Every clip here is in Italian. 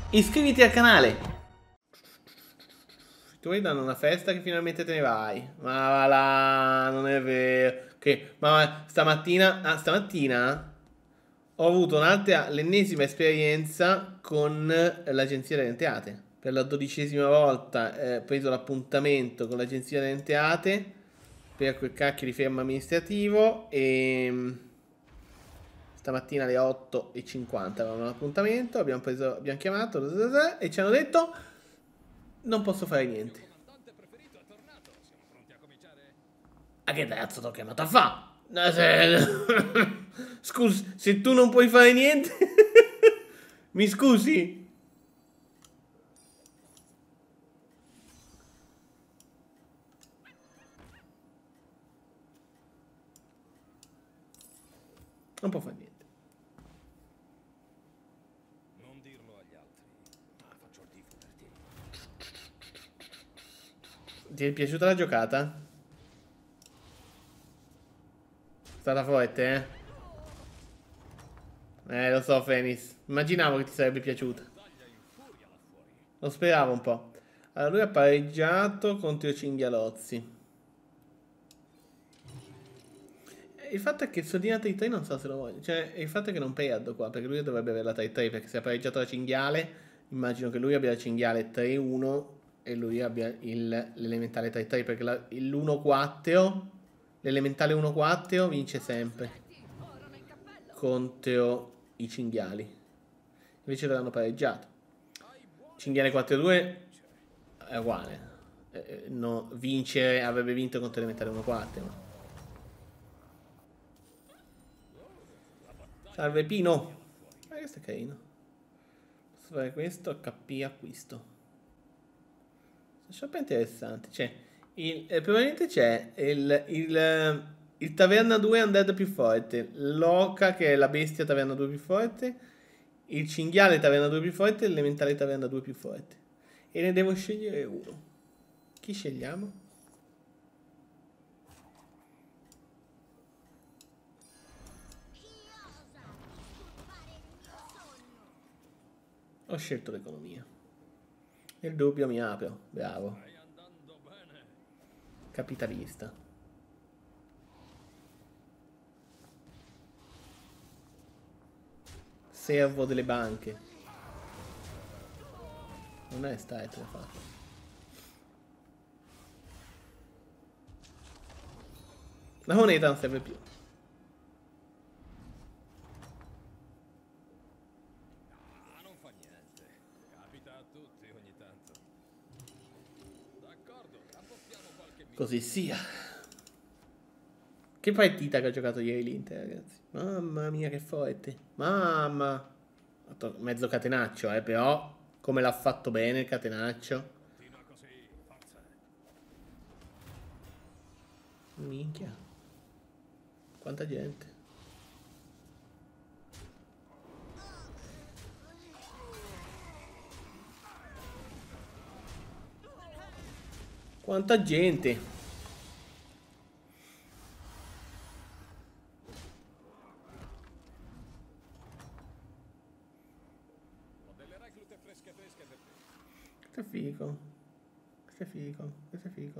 Iscriviti al canale. Tu vuoi dare una festa che finalmente te ne vai. Ma va là, non è vero. Che, ma stamattina, stamattina ho avuto l'ennesima esperienza con l'agenzia delle entrate. Per la 12ª volta ho preso l'appuntamento con l'agenzia delle entrate per quel cacchio di fermo amministrativo e stamattina alle 8:50 avevamo l'appuntamento, abbiamo chiamato e ci hanno detto non posso fare niente. A che cazzo t'ho chiamato a fa? Scusi, se tu non puoi fare niente, mi scusi? Non può fare niente. Non dirlo agli altri, ma faccio diffiderti. Ti è piaciuta la giocata? È stata forte, eh? Lo so, Fenis. Immaginavo che ti sarebbe piaciuta. Lo speravo un po'. Allora, lui ha pareggiato contro i cinghialozzi. Il fatto è che il Sodina 3-3 non so se lo voglio. Cioè, il fatto è che non perdo qua, perché lui dovrebbe avere la 3-3, perché se ha pareggiato la cinghiale, immagino che lui abbia la cinghiale 3-1 e lui abbia l'elementale 3-3, perché l'1-4, l'elementale 1-4 vince sempre contro i cinghiali. Invece l'hanno pareggiato. Cinghiale 4-2 è uguale. No, vincere, avrebbe vinto contro l'elementale 1-4. Ma... Salve Pino. Questo è carino. Posso fare questo, HP acquisto. Shop è interessante. Cioè, probabilmente c'è il Taverna 2 Undead più forte. L'Oca che è la bestia Taverna 2 più forte. Il cinghiale Taverna 2 più forte e l'elementale Taverna 2 più forte. E ne devo scegliere uno. Chi scegliamo? Ho scelto l'economia. Nel dubbio mi apro. Bravo. Capitalista. Servo delle banche. Non è style l'ha fatto. La moneta non serve più. Ah, non fa niente. Capita a tutti ogni tanto. D'accordo, raddoppiamo qualche minuto. Così sia. Che partita che ha giocato ieri l'Inter, ragazzi. Mamma mia, che forte. Mamma. Ha fatto mezzo catenaccio, però. Come l'ha fatto bene il catenaccio. Continua così, forza. Minchia. Quanta gente. Quanta gente. Ho delle reclute fresche fresche per te. Questo è figo. Questo è figo. Questo è figo.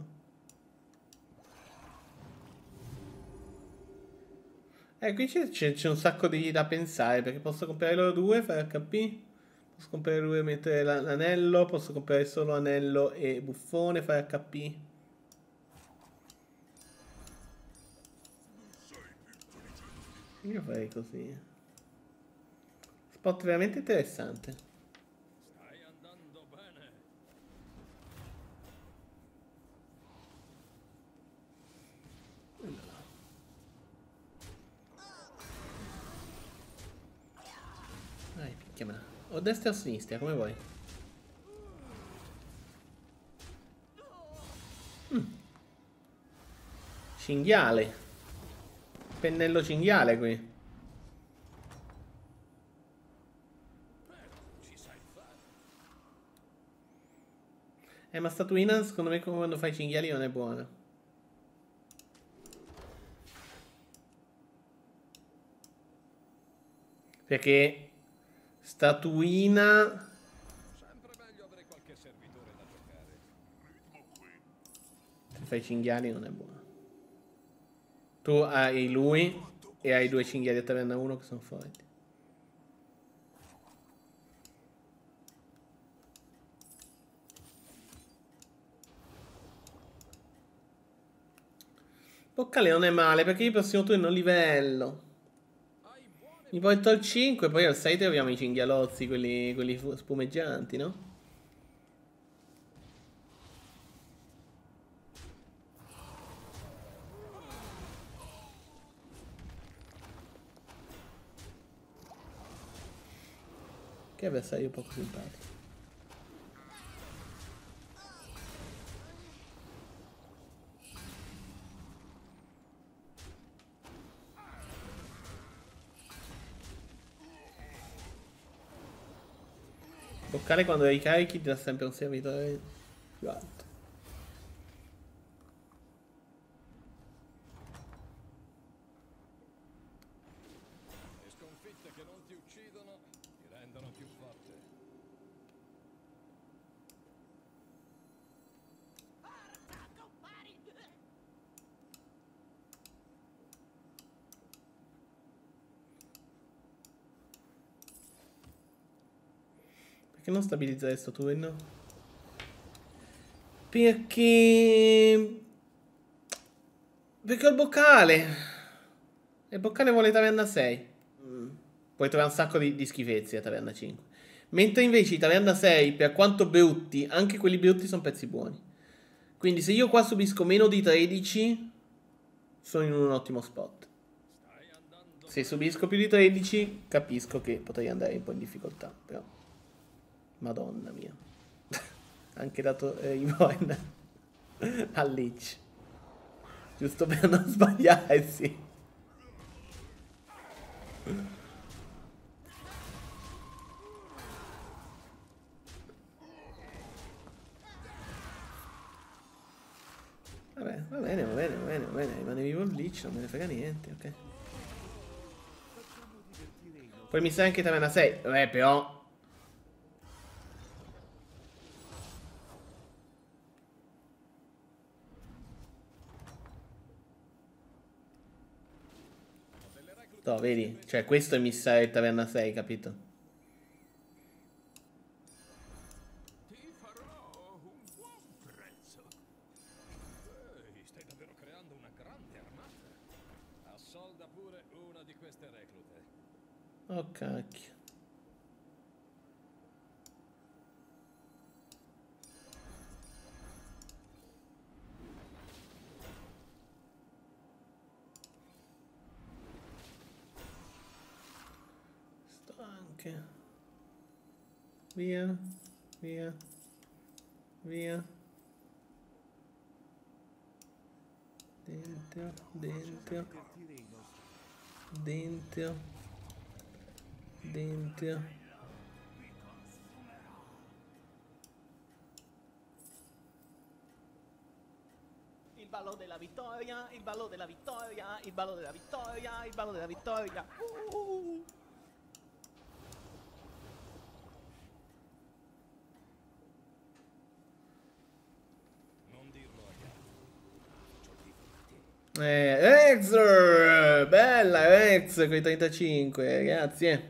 Qui c'è un sacco da pensare, perché posso comprare loro due, fare HP. Posso comprare lui e mettere l'anello. Posso comprare solo anello e buffone, fare HP. Io farei così. Spot veramente interessante. Stai andando bene. Dai, picchiamela. O destra o sinistra, come vuoi. Cinghiale. Pennello cinghiale qui. Ci sai fare. Ma statuina, secondo me, come quando fai i cinghiali non è buona. Perché statuina fai i cinghiali non è buono. Tu hai lui e hai 2 cinghiali a taverna 1 che sono forti. Boccale non è male perché io il prossimo turno livello. Mi porto al 5 e poi al 6 troviamo i cinghialozzi, quelli spumeggianti, no? Che avversario poco simpatico. Boccale quando hai carichi ti dà sempre un servitore più alto. Le sconfitte che non ti uccidono ti rendono più forte. Perché non stabilizzare sto turno? Perché... Perché ho il boccale. E il boccale vuole taverna 6. Puoi trovare un sacco di schifezze a taverna 5. Mentre invece i taverna 6, per quanto brutti, anche quelli brutti sono pezzi buoni. Quindi se io qua subisco meno di 13, sono in un ottimo spot. Se subisco più di 13, capisco che potrei andare un po' in difficoltà. Però, madonna mia. Anche dato Ivoin al Lich. Giusto per non sbagliarsi. Vabbè, va bene, va bene, va bene, va bene. Rimane vivo il Lich, non me ne frega niente, ok. Poi mi sa anche taverna 6. Vabbè, però... No, vedi? Cioè, questo è missario di taverna 6, capito? Ti farò un buon prezzo. Stai davvero creando una grande armata. Assolda pure una di queste reclute. Oh, cacchio. Sto anche. Via, via, via. Dentro, dentro. Dentro. Dentro. Il ballo della vittoria, il ballo della vittoria, il ballo della vittoria, il ballo della vittoria. Non dirlo agli altri. Rex! Bella Rex con i 35, grazie.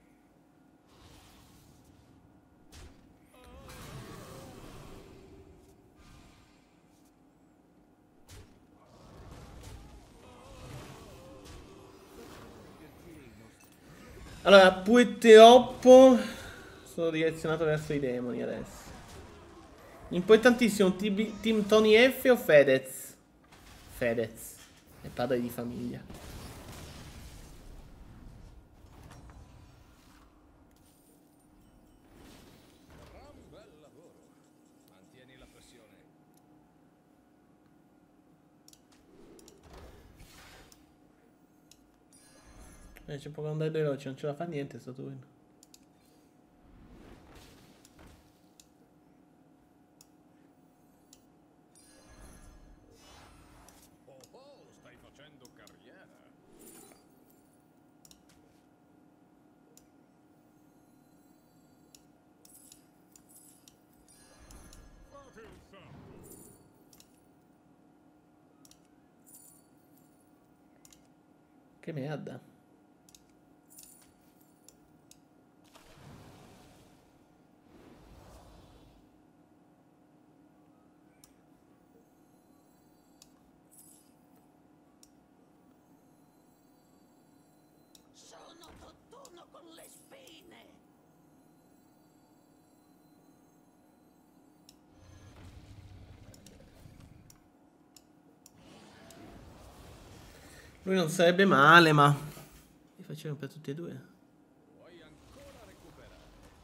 Allora, purtroppo sono direzionato verso i demoni adesso. Importantissimo, team Tony F o Fedez? Fedez, è padre di famiglia. Gran bel lavoro. Mantieni la pressione. C'è poco andare veloce, non ce la fa niente sto turno. Oh, stai facendo carriera. Fate il salto. Che merda. Sono tutt'uno con le spine. Lui non sarebbe male, ma li facevano per tutti e due. Puoi ancora recuperare.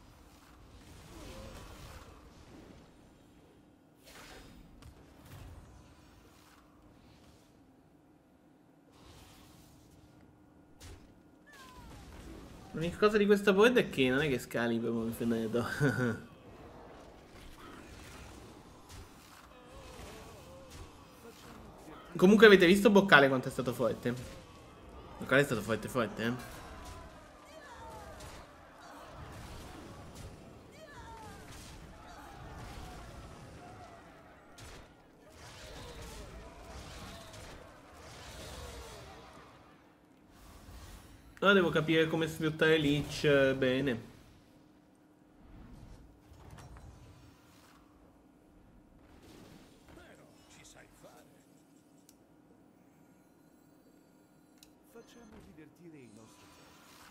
L'unica cosa di questa board è che non è che scali proprio infinito. Comunque avete visto Boccale quanto è stato forte? Boccale è stato forte forte, eh. Ora devo capire come sfruttare Lich bene. Però ci sai fare. Facciamo divertire i nostri figli.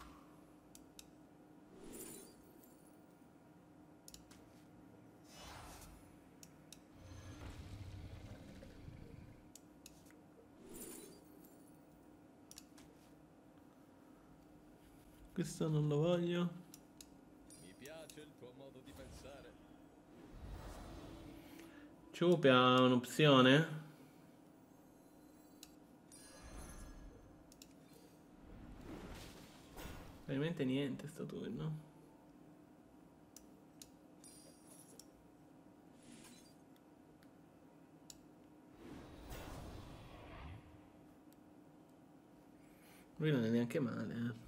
Questo non lo voglio. Mi piace il tuo modo di pensare. Ciupi ha un'opzione? Veramente niente sto turno. Lui non è neanche male, eh.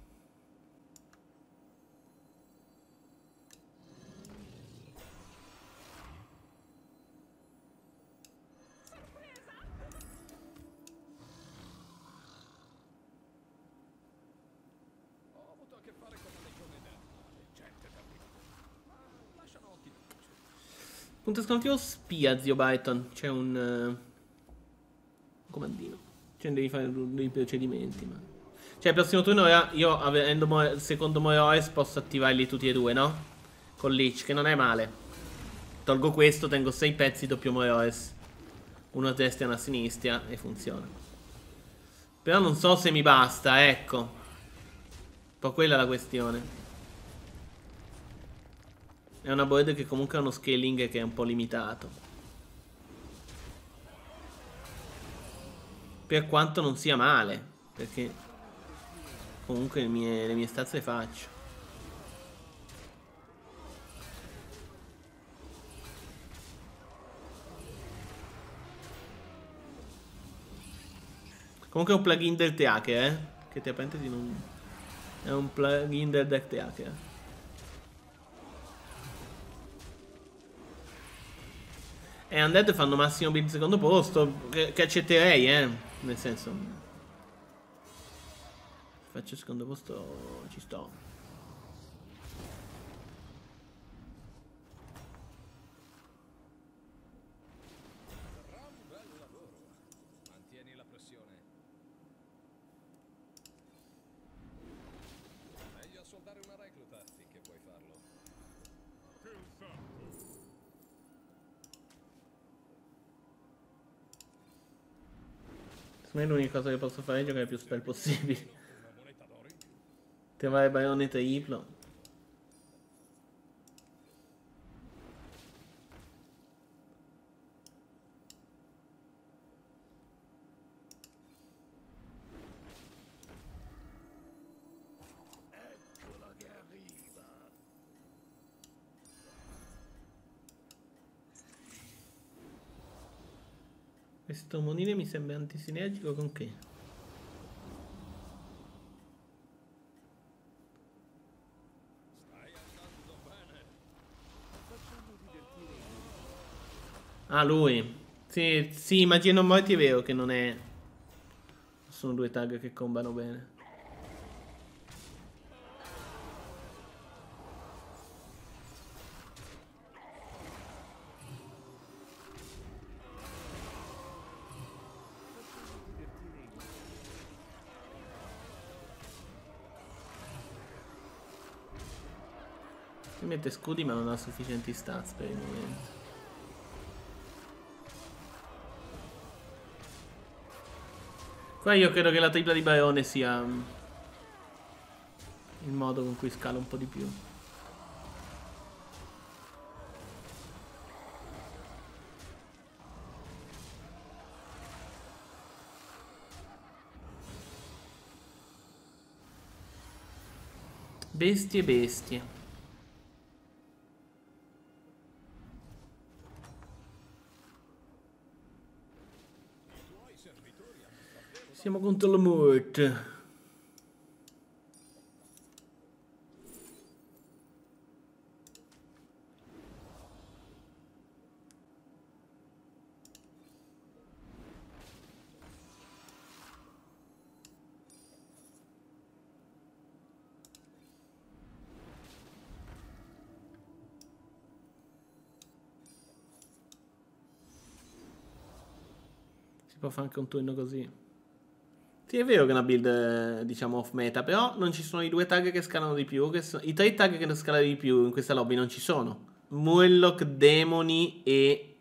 Ho avuto a che fare con una legione normale, gente terribile. Ma lasciano ottimi luce. Punto esclamativo spia, zio Byton. C'è un comandino. Cioè devi fare dei procedimenti, ma... Cioè il prossimo turno io avendo il secondo Moeoes posso attivarli tutti e due, no? Con Lich, che non è male. Tolgo questo, tengo 6 pezzi doppio Moeoes. Uno a destra e uno a sinistra e funziona. Però non so se mi basta, ecco. Un po' quella è la questione. È una board che comunque ha uno scaling che è un po' limitato. Per quanto non sia male, perché comunque le mie stats le faccio. Comunque è un plugin del Teacher, che tra parentesi non... È un plugin del deck Teacher. E Undead fanno massimo build secondo posto, che accetterei, nel senso... Se faccio secondo posto ci sto. Gran bel lavoro. Mantieni la pressione. Meglio assoldare una recluta finché puoi farlo. Secondo me l'unica cosa che posso fare è giocare più spell possibili. Una moneta d'oro in più. Trovare Barone triplo. Eccola che arriva. Questo monile mi sembra antisinergico con che? Stai andando bene. Facciamo divertire i nostri. Ah, lui. Sì, sì, Magia non morti è vero che non è... Sono due tag che combano bene. Mi mette scudi ma non ha sufficienti stats per il momento. Qua io credo che la tripla di Barone sia il modo con cui scala un po' di più. Bestie, bestie. Siamo contro la morte. Si può fare anche un turno così. Sì, è vero che è una build, diciamo, off meta, però non ci sono i due tag che scalano di più, i tre tag che scalano di più in questa lobby non ci sono. Murloc, Demoni e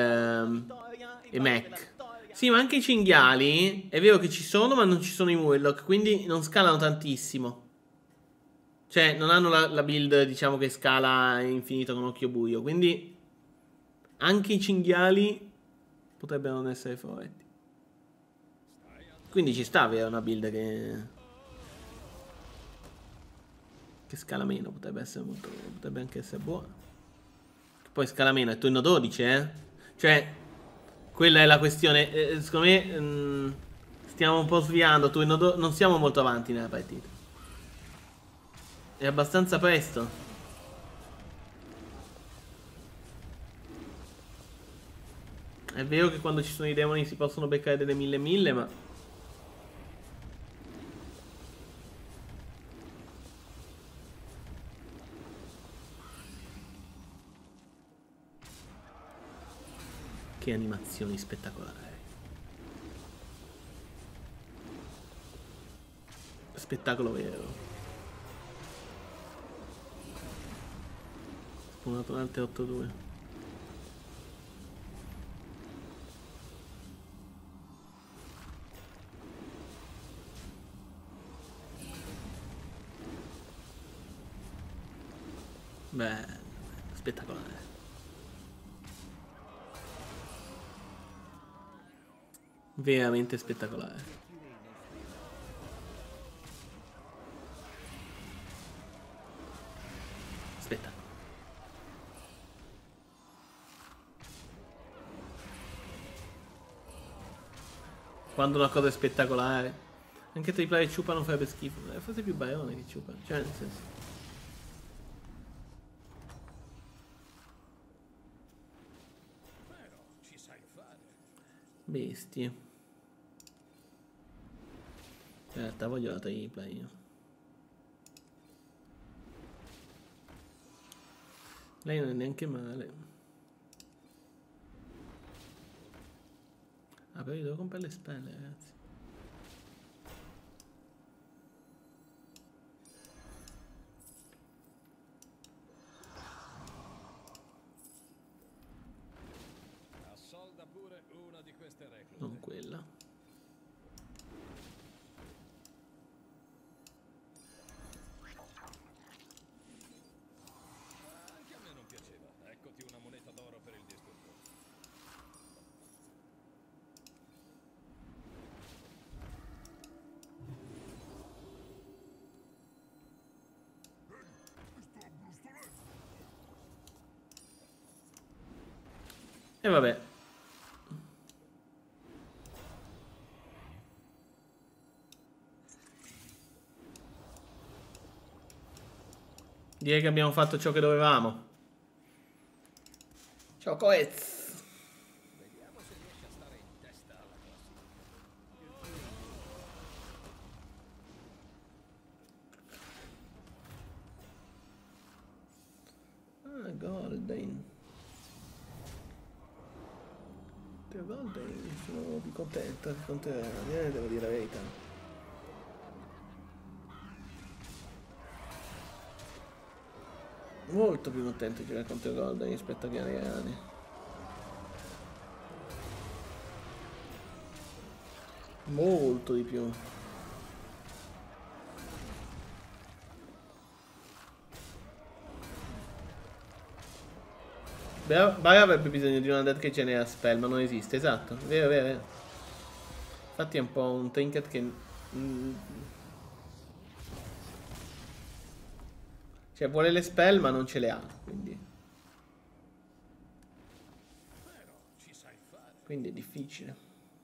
Mech. Sì, ma anche i cinghiali, è vero che ci sono, ma non ci sono i Murloc, quindi non scalano tantissimo. Cioè, non hanno la build, diciamo, che scala infinito con occhio buio, quindi anche i cinghiali potrebbero non essere forti. Quindi ci sta avere una build che scala meno, potrebbe essere molto, potrebbe anche essere buona. Poi scala meno è turno 12, eh? Cioè, quella è la questione. Secondo me stiamo un po' sviando, non siamo molto avanti nella partita. È abbastanza presto. È vero che quando ci sono i demoni si possono beccare delle 1000, ma che animazioni spettacolari. Spettacolo vero. Spunato un altro 8-2. Beh, spettacolare. Veramente spettacolare. Aspetta. Quando una cosa è spettacolare. Anche triplare Ciupa non farebbe schifo. Forse più Barone che Ciupa. Cioè, nel senso. Però ci sai fare. Bestie. In realtà voglio la tripla io. Lei non è neanche male. Ah, però io devo comprare le spelle, ragazzi. Assolda pure una di queste reclute. Non quella. Anche a me non piaceva. Eccoti una moneta d'oro per il distrutto. E vabbè. Direi che abbiamo fatto ciò che dovevamo. Ciao Coez. Vediamo se riesci a stare in testa alla classifica. Ah, Golden. Golden, sono più contento che con te, devo dire la verità. Molto più contento di giocare contro i Golden rispetto a Galeani. Molto di più. Bai avrebbe bisogno di una dead che genera spell, ma non esiste, esatto. Vero, vero, vero. Infatti è un po' un trinket che... cioè vuole le spell ma non ce le ha, quindi... quindi è difficile.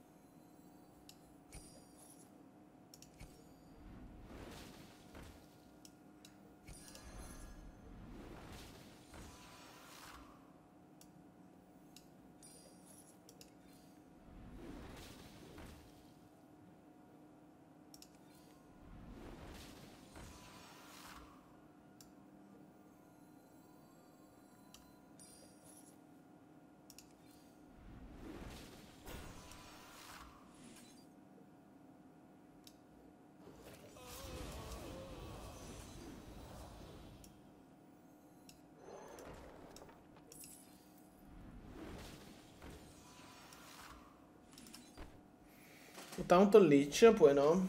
Taunton Leech, poi no.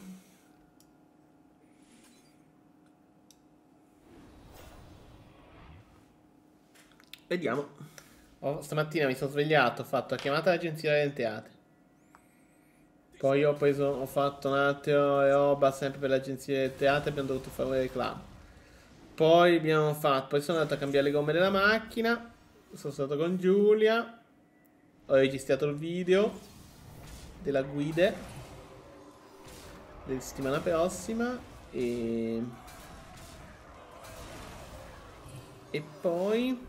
Vediamo. Stamattina mi sono svegliato, ho fatto la chiamata all'agenzia delle entrate. Poi ho fatto un altro roba sempre per l'agenzia delle entrate, abbiamo dovuto fare un reclamo. Poi sono andato a cambiare le gomme della macchina. Sono stato con Giulia. Ho registrato il video della guida della settimana prossima e poi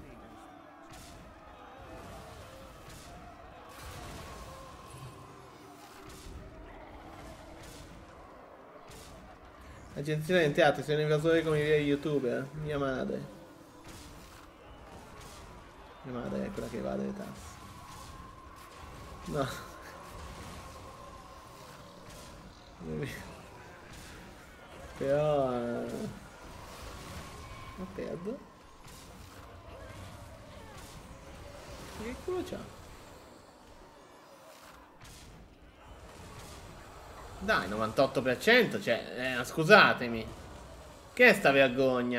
agenzia del teatro, sei un invasore come i veri youtuber. Mia madre è quella che evade le tasse. No. Però ma perdo. Che culo c'ha? Dai, 98%, cioè, scusatemi. Che è sta vergogna?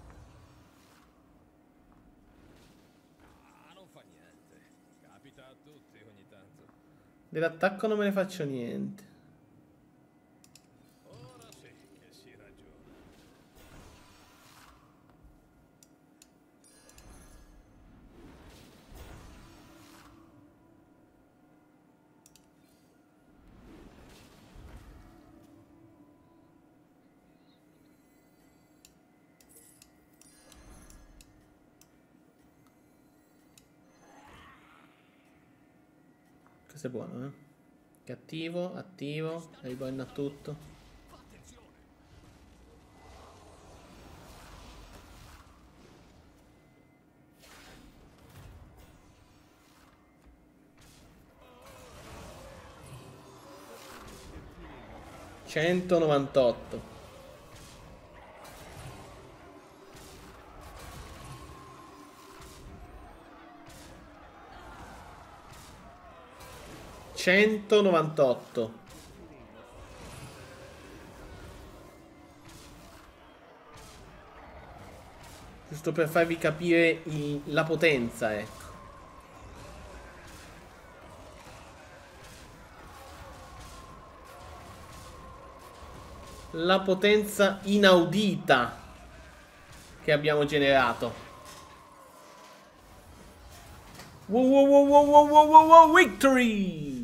Ah, non fa niente. Capita a tutti ogni tanto. Dell'attacco non me ne faccio niente. Ora sì che si ragiona. Questo è buono, eh. Cattivo, attivo, riborna tutto. $198. $198. Giusto per farvi capire la potenza, ecco. La potenza inaudita che abbiamo generato. Wow, wow, wow, wow, wow, wow, wow, victory!